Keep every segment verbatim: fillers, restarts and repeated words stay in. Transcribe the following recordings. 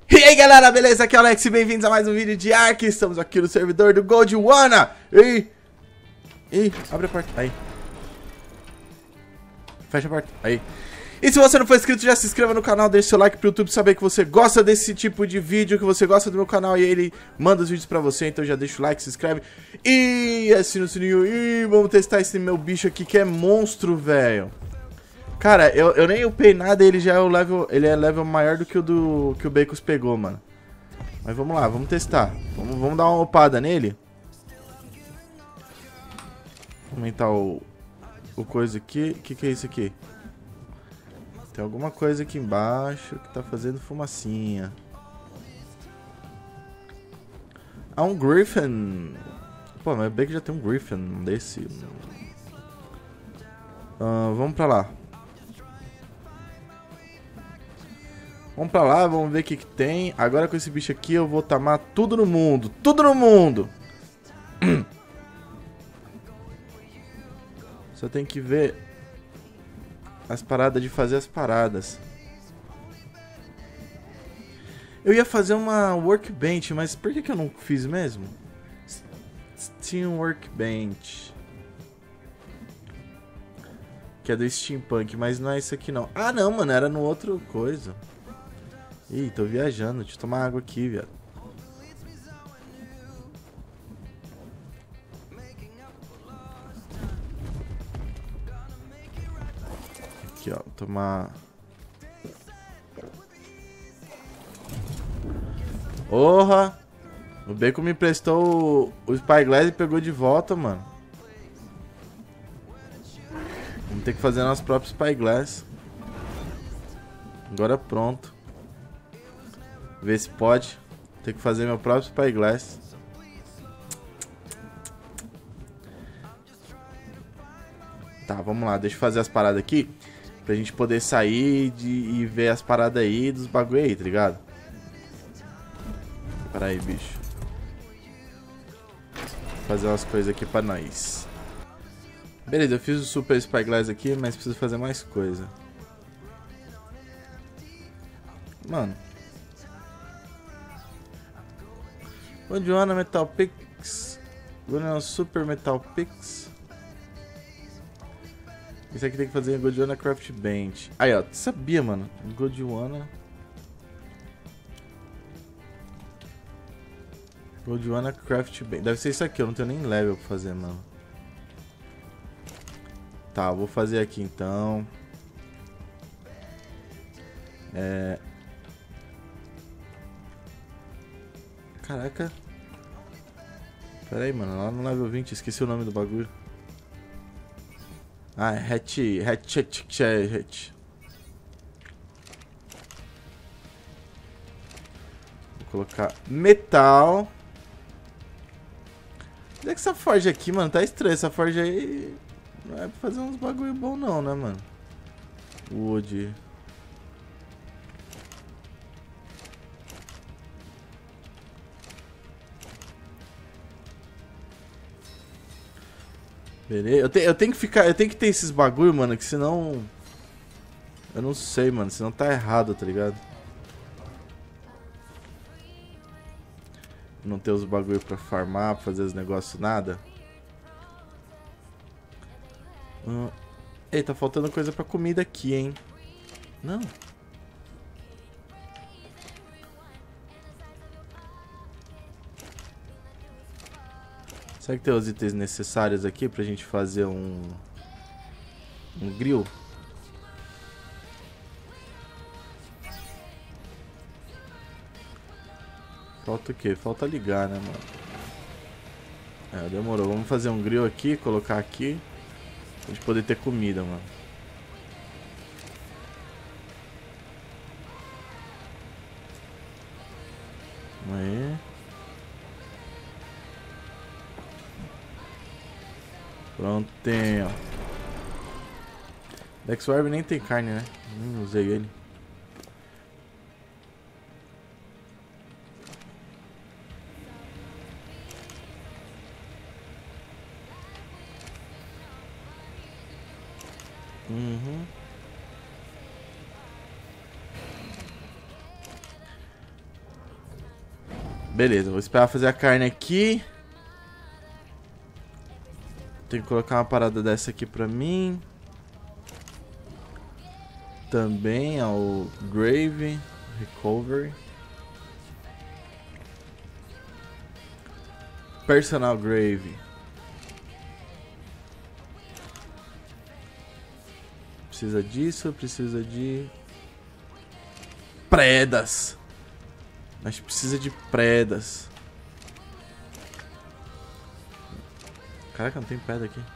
E aí galera, beleza? Aqui é o Alex e bem-vindos a mais um vídeo de Ark. Estamos aqui no servidor do Gondwana. Ei, ei, abre a porta, aí. Fecha a porta, aí. E se você não for inscrito, já se inscreva no canal, deixe seu like pro YouTube saber que você gosta desse tipo de vídeo, que você gosta do meu canal e ele manda os vídeos pra você. Então já deixa o like, se inscreve e assina o sininho. E vamos testar esse meu bicho aqui que é monstro, velho. Cara, eu, eu nem upei nada e ele já é o level. Ele é level maior do que o do que o Bacos pegou, mano. Mas vamos lá, vamos testar. Vamos, vamos dar uma upada nele. Vou aumentar o, o coisa aqui. O que, que é isso aqui? Tem alguma coisa aqui embaixo que tá fazendo fumacinha. Ah, um Griffin. Pô, mas bem que já tem um Griffin desse. Uh, vamos pra lá. Vamos pra lá, vamos ver o que que tem. Agora com esse bicho aqui eu vou tamar tudo no mundo. Tudo no mundo! Só tem que ver as paradas de fazer as paradas. Eu ia fazer uma workbench, mas por que que eu não fiz mesmo? Steam Workbench. Que é do Steampunk, mas não é isso aqui não. Ah não, mano, era no outro coisa. Ih, tô viajando, deixa eu tomar água aqui, viado. Aqui, ó, tomar... Porra! O Bacon me emprestou o, o Spyglass e pegou de volta, mano. Vamos ter que fazer nosso próprio Spyglass. Agora pronto. Ver se pode. Tem que fazer meu próprio Spyglass. Tá, vamos lá. Deixa eu fazer as paradas aqui. Pra gente poder sair de, e ver as paradas aí dos bagulho aí, tá ligado? Pera aí, bicho. Vou fazer umas coisas aqui pra nós. Beleza, eu fiz o Super Spyglass aqui, mas preciso fazer mais coisa. Mano. Gondwana Metal Picks. Gondwana Super Metal Picks. Isso aqui tem que fazer em Gondwana Craft Bench. Aí, ó, sabia, mano. Gondwana. Gondwana Craft Bench. Deve ser isso aqui, eu não tenho nem level pra fazer, mano. Tá, vou fazer aqui então. É. Caraca. Pera aí, mano. Lá no level vinte, esqueci o nome do bagulho. Ah, é hatch. Hatch. Hatch. Hatch. Vou colocar metal. Onde é que essa forja aqui, mano? Tá estranha. Essa forja aí não é pra fazer uns bagulho bom não, né, mano? Wood. Beleza. Eu, te, eu tenho que ficar. Eu tenho que ter esses bagulho, mano, que senão. Eu não sei, mano. Senão tá errado, tá ligado? Não ter os bagulho pra farmar, pra fazer os negócios, nada. Hum. Ei, tá faltando coisa pra comida aqui, hein? Não. Será que tem os itens necessários aqui pra gente fazer um... Um grill? Falta o quê? Falta ligar, né, mano? É, demorou. Vamos fazer um grill aqui, colocar aqui. Pra gente poder ter comida, mano. Aí. Prontinho. Dexwarb nem tem carne, né? Nem usei ele. Uhum. Beleza, vou esperar fazer a carne aqui. Tem que colocar uma parada dessa aqui pra mim. Também ao Grave Recovery. Personal Grave. Precisa disso, precisa de predas. A gente precisa de predas. Caraca, não tem pedra aqui.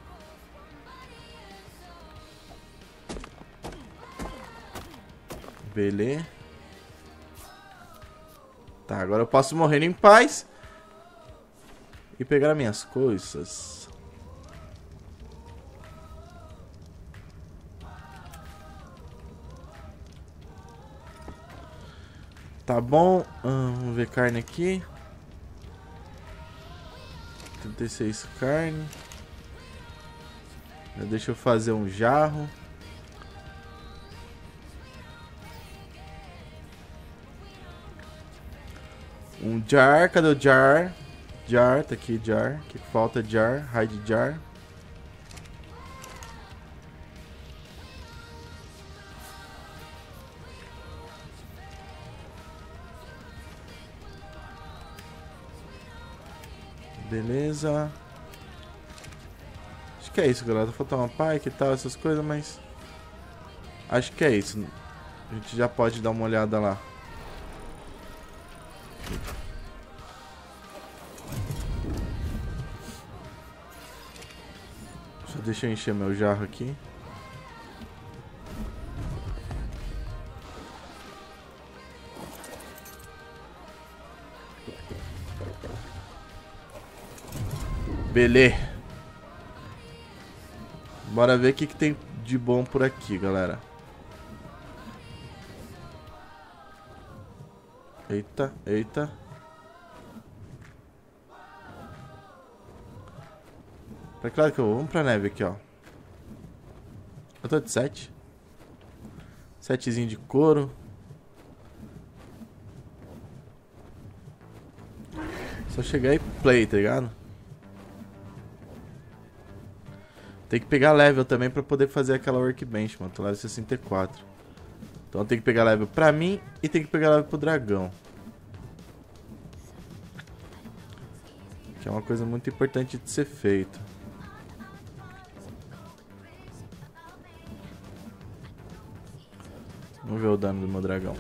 Beleza. Tá, agora eu posso morrer em paz e pegar minhas coisas. Tá bom. Hum, vamos ver carne aqui. trinta e seis carne. Deixa eu fazer um jarro. Um jar, cadê o jar? Jar, tá aqui, jar. Que falta jar, hide jar. Beleza. Acho que é isso, galera. Tá faltando uma pike e tal, essas coisas, mas... acho que é isso. A gente já pode dar uma olhada lá. Só deixa eu encher meu jarro aqui. Beleza. Bora ver o que, que tem de bom por aqui, galera. Eita, eita. Pra que lado que eu vou? Vamos pra neve aqui, ó. Eu tô de sete. Setezinho de couro. Só chegar e play, tá ligado? Tem que pegar level também pra poder fazer aquela workbench, mano. Tô level sessenta e quatro. Então tem que pegar level pra mim e tem que pegar level pro dragão. Que é uma coisa muito importante de ser feito. Vamos ver o dano do meu dragão.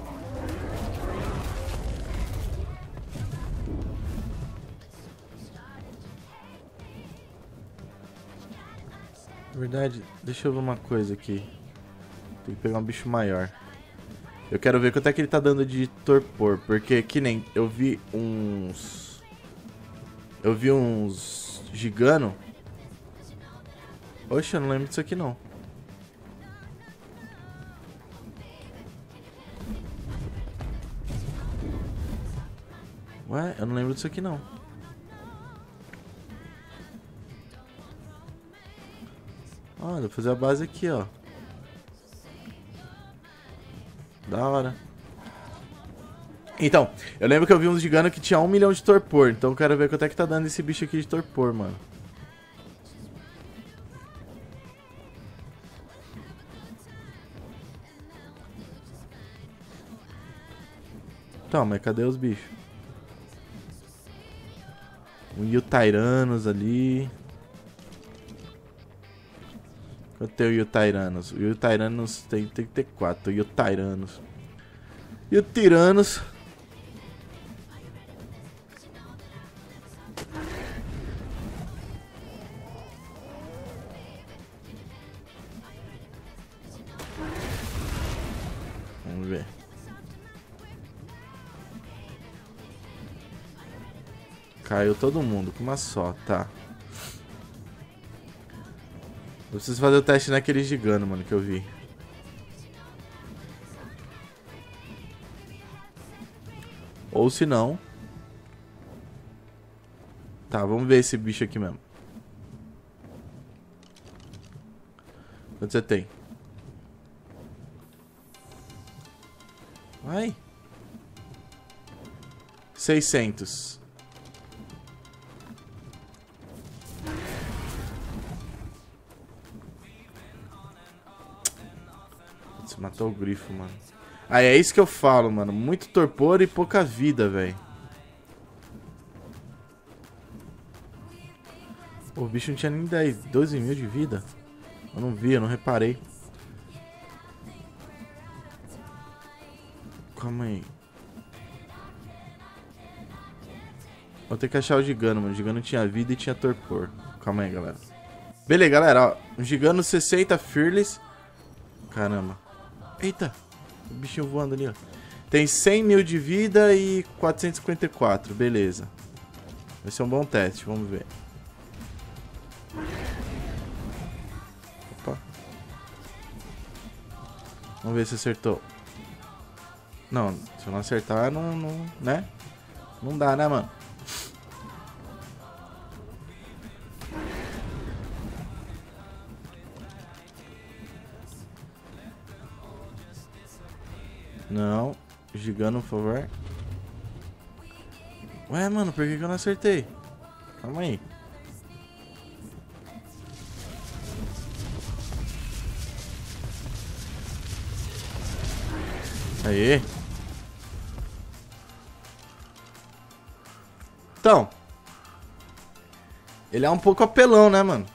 Na verdade, deixa eu ver uma coisa aqui. Tem que pegar um bicho maior. Eu quero ver quanto é que ele tá dando de torpor. Porque que nem eu vi uns... Eu vi uns... Gigano. Oxe, eu não lembro disso aqui não. Ué, eu não lembro disso aqui não. Ó, dá pra fazer a base aqui, ó. Da hora. Então, eu lembro que eu vi uns gigantes que tinha um milhão de torpor. Então eu quero ver quanto é que tá dando esse bicho aqui de torpor, mano. Então, mas cadê os bichos? Um Yutyrannus ali. Quanto tem o Yutyrannus? O Yutyrannus tem, tem que ter quatro. O Yutyrannus. Yutyrannus. Vamos ver. Caiu todo mundo com uma só, tá. Eu preciso fazer o teste naquele gigante, mano, que eu vi. Ou se não... Tá, vamos ver esse bicho aqui mesmo. Quanto você tem? seiscentos. Você matou o grifo, mano. Aí é isso que eu falo, mano. Muito torpor e pouca vida, velho. O bicho não tinha nem dez, doze mil de vida. Eu não vi, eu não reparei. Calma aí. Vou ter que achar o Gigano, mano. O Gigano tinha vida e tinha torpor. Calma aí, galera. Beleza, galera. Ó, o Gigano sessenta Fearless. Caramba. Eita. O bichinho voando ali, ó. Tem cem mil de vida e quatrocentos e cinquenta e quatro. Beleza. Vai ser um bom teste. Vamos ver. Opa. Vamos ver se acertou. Não, se eu não acertar, não, não, né? Não dá, né, mano? Não. Gigano, por favor. Ué, mano, por que que eu não acertei? Calma aí. Aê. Então. Ele é um pouco apelão, né, mano?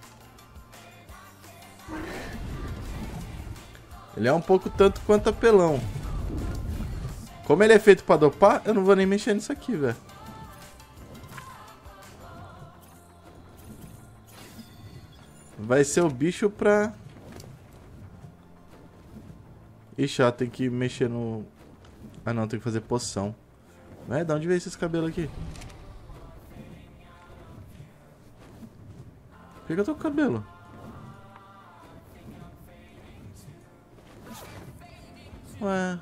Ele é um pouco tanto quanto apelão. Como ele é feito pra dopar, eu não vou nem mexer nisso aqui, velho. Vai ser o bicho pra... Ixi, ó, tem que mexer no... Ah, não, tem que fazer poção. Ué, de onde veio esses cabelos aqui? Por que que eu tô com cabelo? Ué...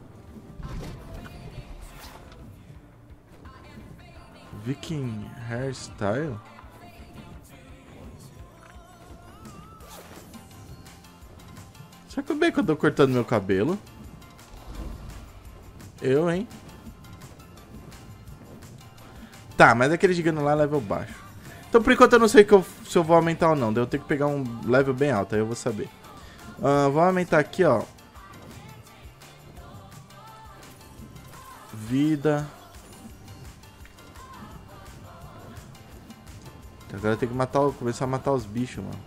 Viking hairstyle? Será que eu bem que eu tô cortando meu cabelo? Eu, hein? Tá, mas aquele gigante lá é level baixo. Então por enquanto eu não sei que eu, se eu vou aumentar ou não. Daí eu tenho que pegar um level bem alto, aí eu vou saber. Uh, vou aumentar aqui, ó. Vida. Agora tem que matar, começar a matar os bichos, mano.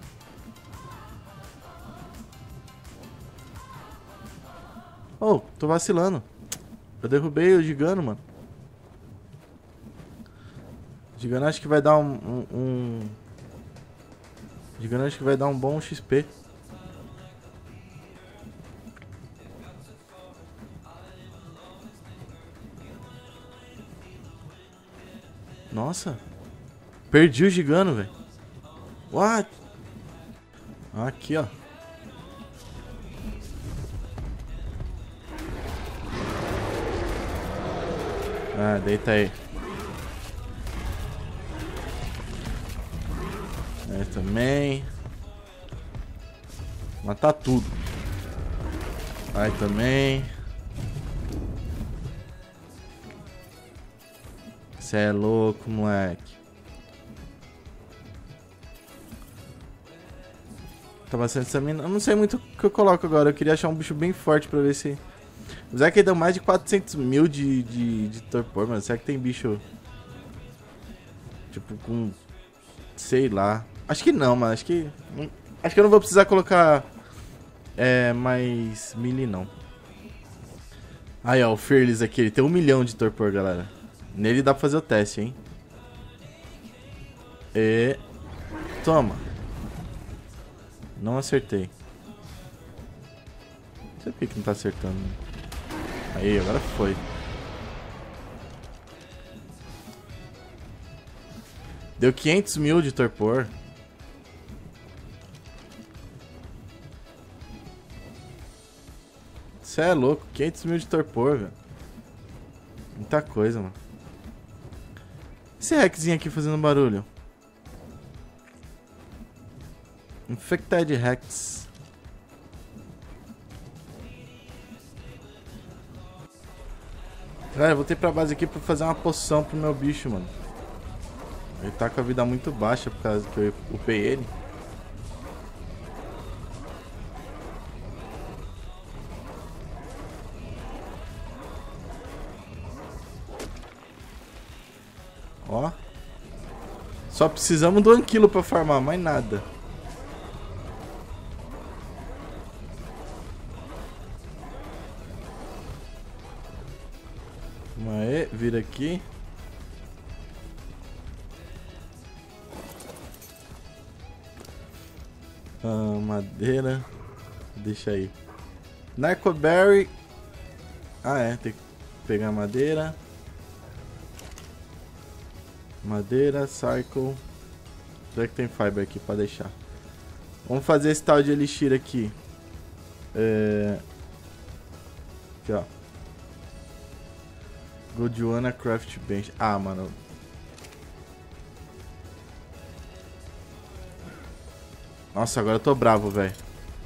Oh, tô vacilando. Eu derrubei o Gigano, mano. O Gigano acho que vai dar um... um, um... O Gigano acho que vai dar um bom X P. Nossa. Perdi o Gigano, velho. What? Aqui, ó. Ah, deita aí. Aí também. Matar tudo. Aí também. Cê é louco, moleque. Tá bastante estamina. Eu não sei muito o que eu coloco agora. Eu queria achar um bicho bem forte pra ver se... O Zé que deu mais de quatrocentos mil de, de, de torpor, mano. Será que tem bicho... Tipo, com... Sei lá. Acho que não, mano. Acho que... Acho que eu não vou precisar colocar... É, mais... Melee, não. Aí, ó. O Fearless aqui. Ele tem um milhão de torpor, galera. Nele dá pra fazer o teste, hein. E... Toma. Não acertei. Não sei por que que não tá acertando. Aí, agora foi. Deu quinhentos mil de torpor. Cê é louco, quinhentos mil de torpor, velho. Muita coisa, mano. Esse hackzinho aqui fazendo barulho. Infected Hacks. Galera, eu voltei pra base aqui pra fazer uma poção pro meu bicho, mano. Ele tá com a vida muito baixa por causa que eu upei ele. Ó. Só precisamos do Anquilo pra farmar, mais nada. Aê, vira aqui. Ah, madeira. Deixa aí. Narcoberry. Ah, é. Tem que pegar madeira. Madeira, cycle. Será que tem fiber aqui pra deixar? Vamos fazer esse tal de elixir aqui. É... Aqui, ó. Goldiana Craft Bench. Ah, mano. Nossa, agora eu tô bravo, velho.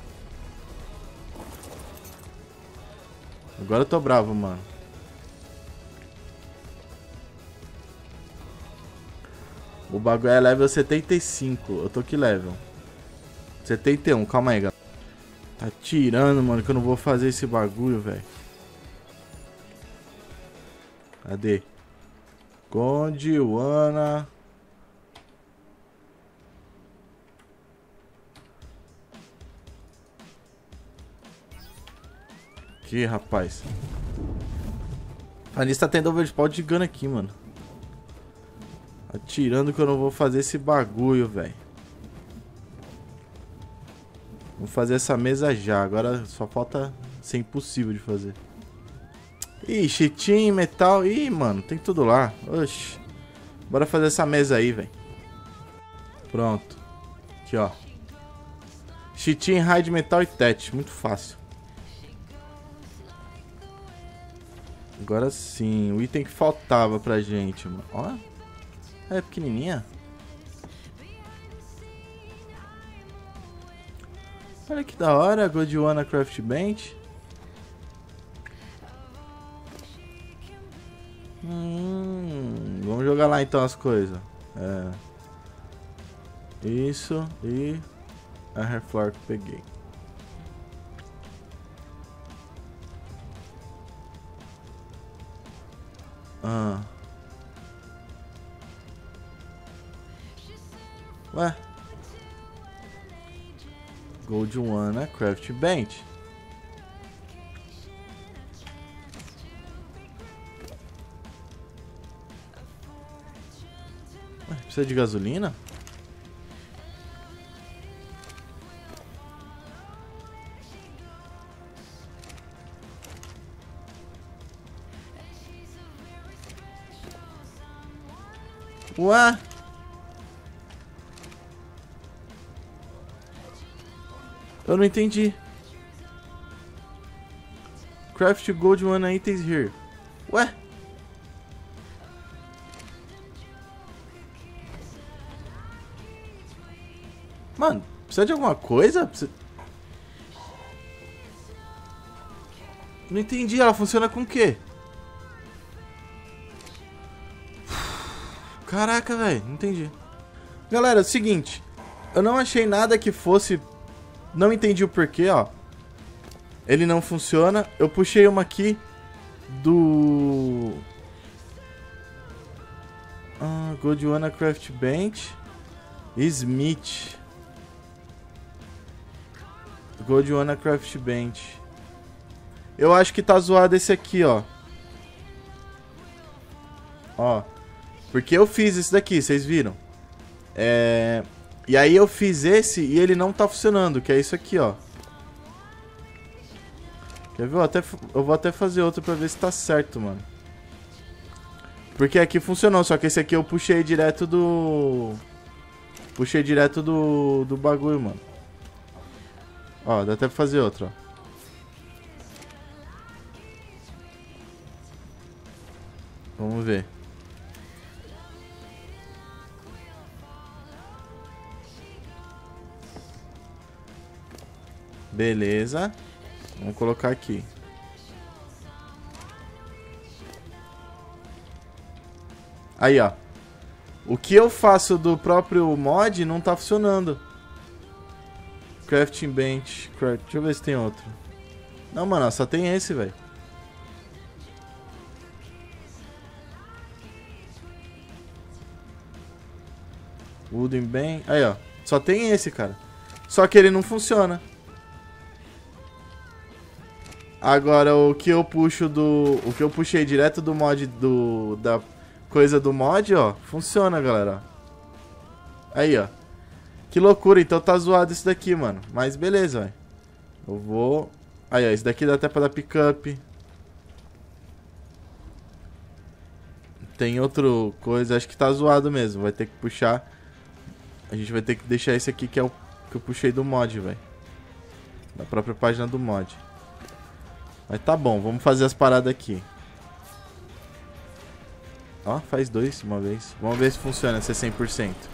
Agora eu tô bravo, mano. O bagulho é level setenta e cinco. Eu tô que level? setenta e um. Calma aí, galera. Tá tirando, mano, que eu não vou fazer esse bagulho, velho. Cadê? Gondwana. Aqui, rapaz. A lista tá tendo overspawn de gun aqui, mano. Atirando que eu não vou fazer esse bagulho, velho. Vou fazer essa mesa já. Agora só falta ser impossível de fazer. Ih, chitim, metal. Ih, mano, tem tudo lá. Oxi. Bora fazer essa mesa aí, velho. Pronto. Aqui, ó. Chitim, raid, metal e tet. Muito fácil. Agora sim. O item que faltava pra gente, mano. Ó. É pequenininha. Olha que da hora. Goldiana Craft Bench. Hum, vamos jogar lá então as coisas. É. Isso e a Hairflower que eu peguei. Ah. Ué. Goldiana Craft Bench. Ué, precisa de gasolina? Ué? Eu não entendi. Craft Gold One Items here. Ué? Mano, precisa de alguma coisa? Precisa... Não entendi, ela funciona com o quê? Caraca, velho, não entendi. Galera, é o seguinte. Eu não achei nada que fosse... Não entendi o porquê, ó. Ele não funciona. Eu puxei uma aqui do... Ah, Goldiana Craft Bench. Smith. Goldiana Craft Bench. Eu acho que tá zoado esse aqui, ó. Ó. Porque eu fiz esse daqui, vocês viram? É... E aí eu fiz esse e ele não tá funcionando, que é isso aqui, ó. Quer ver? Eu, até, eu vou até fazer outro pra ver se tá certo, mano. Porque aqui funcionou, só que esse aqui eu puxei direto do... Puxei direto do, do bagulho, mano. Ó, dá até pra fazer outro, ó. Vamos ver. Beleza. Vamos colocar aqui. Aí, ó. O que eu faço do próprio mod não tá funcionando. Crafting Bench. Craft. Deixa eu ver se tem outro. Não, mano, só tem esse, velho. Wooden Bench. Aí, ó. Só tem esse, cara. Só que ele não funciona. Agora, o que eu puxo do... O que eu puxei direto do mod do... Da coisa do mod, ó. Funciona, galera. Aí, ó. Que loucura. Então tá zoado isso daqui, mano. Mas beleza, velho. Eu vou... Aí, ó. Esse daqui dá até pra dar pick-up. Tem outra coisa. Acho que tá zoado mesmo. Vai ter que puxar... A gente vai ter que deixar esse aqui que é o que eu puxei do mod, velho. Da própria página do mod. Mas tá bom, vamos fazer as paradas aqui. Ó, faz dois de uma vez. Vamos ver se funciona, se é cem por cento.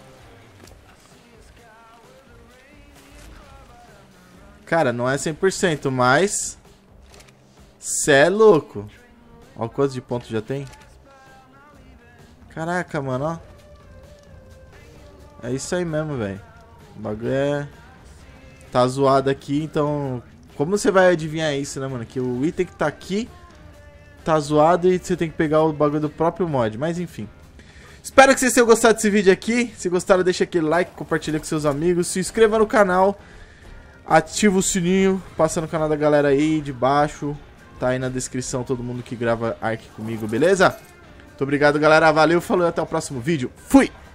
Cara, não é cem por cento, mas... Cê é louco. Ó quantos de pontos já tem. Caraca, mano, ó. É isso aí mesmo, velho. O bagulho é... Tá zoado aqui, então... Como você vai adivinhar isso, né, mano? Que o item que tá aqui tá zoado e você tem que pegar o bagulho do próprio mod. Mas enfim. Espero que vocês tenham gostado desse vídeo aqui. Se gostaram, deixa aquele like, compartilha com seus amigos. Se inscreva no canal. Ativa o sininho. Passa no canal da galera aí de baixo. Tá aí na descrição todo mundo que grava Ark comigo, beleza? Muito obrigado, galera. Valeu, falou e até o próximo vídeo. Fui!